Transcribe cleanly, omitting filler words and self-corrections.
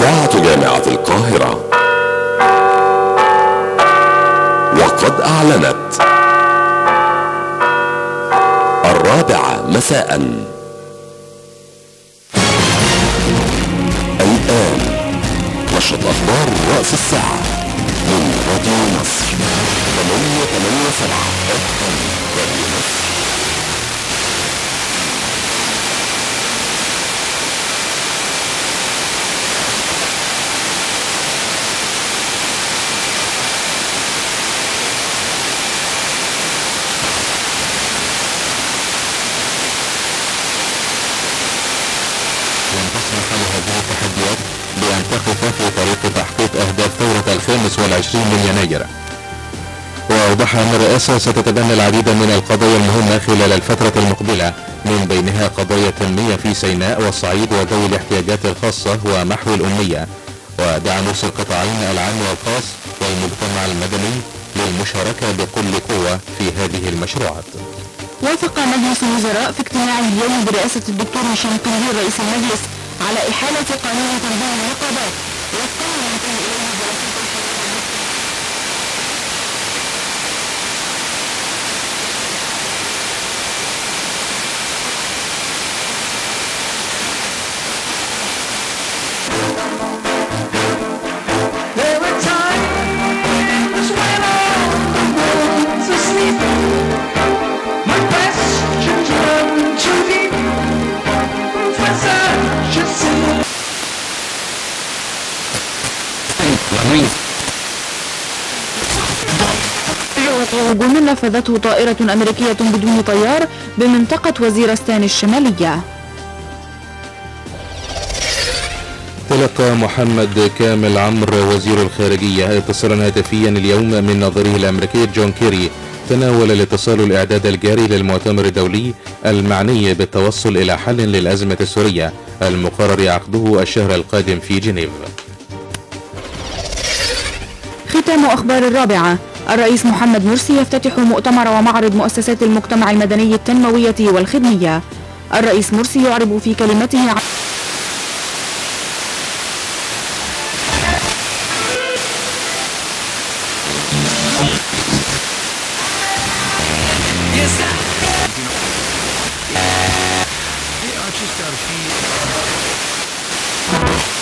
إذاعة جامعة القاهرة وقد أعلنت 4 مساء. الآن نشرة أخبار رأس الساعة من راديو مصر 887 FM راديو مصر. تسمح لهذه التحديات بأن تقف في طريق تحقيق أهداف ثورة 25 من يناير. وأوضح أن الرئاسة ستتبنى العديد من القضايا المهمة خلال الفترة المقبلة، من بينها قضايا التنمية في سيناء والصعيد وذوي الاحتياجات الخاصة ومحو الأمية، ودعم القطاعين العام والخاص والمجتمع المدني للمشاركة بكل قوة في هذه المشروعات. وافق مجلس الوزراء في اجتماعه اليوم برئاسة الدكتور هشام قنديل رئيس المجلس على إحالة قانون تنظيم النقابات وفقا لما تم إليه دراسة هجوم نفذته طائرة أمريكية بدون طيار بمنطقة وزيرستان الشمالية. تلقى محمد كامل عمرو وزير الخارجية اتصالا هاتفيا اليوم من نظيره الأمريكي جون كيري، تناول الاتصال الإعداد الجاري للمؤتمر الدولي المعني بالتوصل إلى حل للأزمة السورية المقرر عقده الشهر القادم في جنيف. ختام أخبار الرابعة. الرئيس محمد مرسي يفتتح مؤتمر ومعرض مؤسسات المجتمع المدني التنموية والخدمية. الرئيس مرسي يعرب في كلمته عن Just got a few